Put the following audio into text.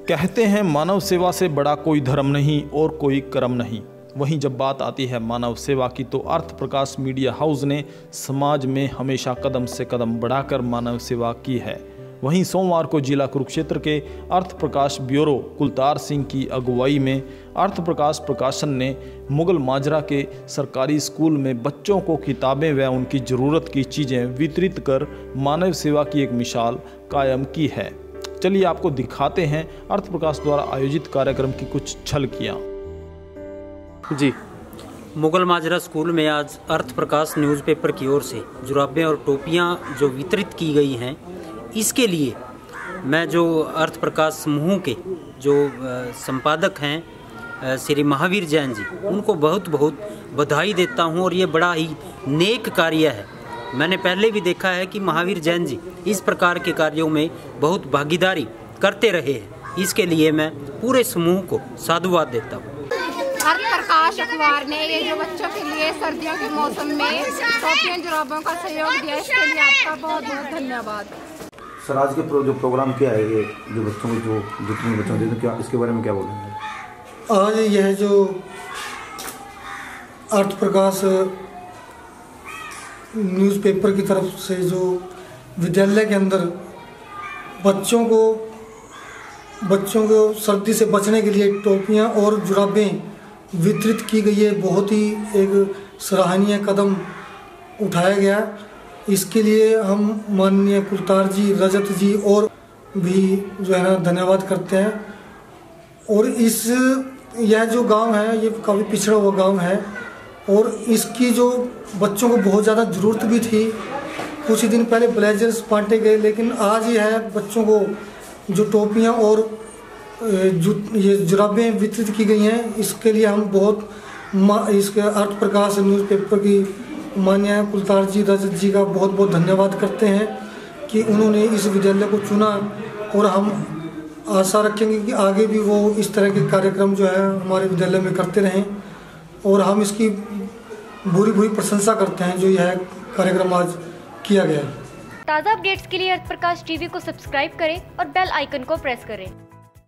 कहते हैं मानव सेवा से बड़ा कोई धर्म नहीं और कोई कर्म नहीं। वहीं जब बात आती है मानव सेवा की तो अर्थ प्रकाश मीडिया हाउस ने समाज में हमेशा कदम से कदम बढ़ाकर मानव सेवा की है। वहीं सोमवार को जिला कुरुक्षेत्र के अर्थ प्रकाश ब्यूरो कुलतार सिंह की अगुवाई में अर्थ प्रकाश प्रकाशन ने मुगल माजरा के सरकारी स्कूल में बच्चों को किताबें व उनकी ज़रूरत की चीज़ें वितरित कर मानव सेवा की एक मिसाल कायम की है। चलिए आपको दिखाते हैं अर्थ प्रकाश द्वारा आयोजित कार्यक्रम की कुछ झलकियाँ। जी, मुगल माजरा स्कूल में आज अर्थ प्रकाश न्यूज़पेपर की ओर से जुराबें और टोपियाँ जो वितरित की गई हैं, इसके लिए मैं जो अर्थ प्रकाश समूह के जो संपादक हैं श्री महावीर जैन जी, उनको बहुत बहुत बधाई देता हूं। और ये बड़ा ही नेक कार्य है। मैंने पहले भी देखा है कि महावीर जैन जी इस प्रकार के कार्यों में बहुत भागीदारी करते रहे हैं। इसके लिए मैं पूरे समूह को साधुवाद देता हूँ। अर्थ प्रकाश अखबार ने ये जो बच्चों के लिए सर्दियों के मौसम में टोपियों जुराबों का सहयोग दिया, इसके लिए आपका बहुत बहुत धन्यवाद। सर, आज के जो प्रोग्राम क्या है, ये जो बच्चों को जो जितने बच्चों को क्या इसके बारे में क्या बोलेंगे? आज यह जो अर्थ प्रकाश न्यूज़पेपर की तरफ से जो विद्यालय के अंदर बच्चों को सर्दी से बचने के लिए टोपियां और जुराबें वितरित की गई है, बहुत ही एक सराहनीय कदम उठाया गया। इसके लिए हम माननीय कुलतार जी, रजत जी और भी जो है ना धन्यवाद करते हैं। और यह जो गांव है ये काफ़ी पिछड़ा हुआ गांव है और इसकी जो बच्चों को बहुत ज़्यादा ज़रूरत भी थी। कुछ ही दिन पहले ब्लेजर्स बांटे गए, लेकिन आज ये है बच्चों को जो टोपियां और ये जुराबें वितरित की गई हैं, इसके लिए हम बहुत इसके अर्थ प्रकाश न्यूज़पेपर की माननीय कुलतार जी, रजत जी का बहुत बहुत धन्यवाद करते हैं कि उन्होंने इस विद्यालय को चुना। और हम आशा रखेंगे कि आगे भी वो इस तरह के कार्यक्रम जो है हमारे विद्यालय में करते रहें। और हम इसकी भूरी भूरी प्रशंसा करते हैं जो यह कार्यक्रम आज किया गया है। ताज़ा अपडेट्स के लिए अर्थ प्रकाश टीवी को सब्सक्राइब करें और बेल आइकन को प्रेस करें।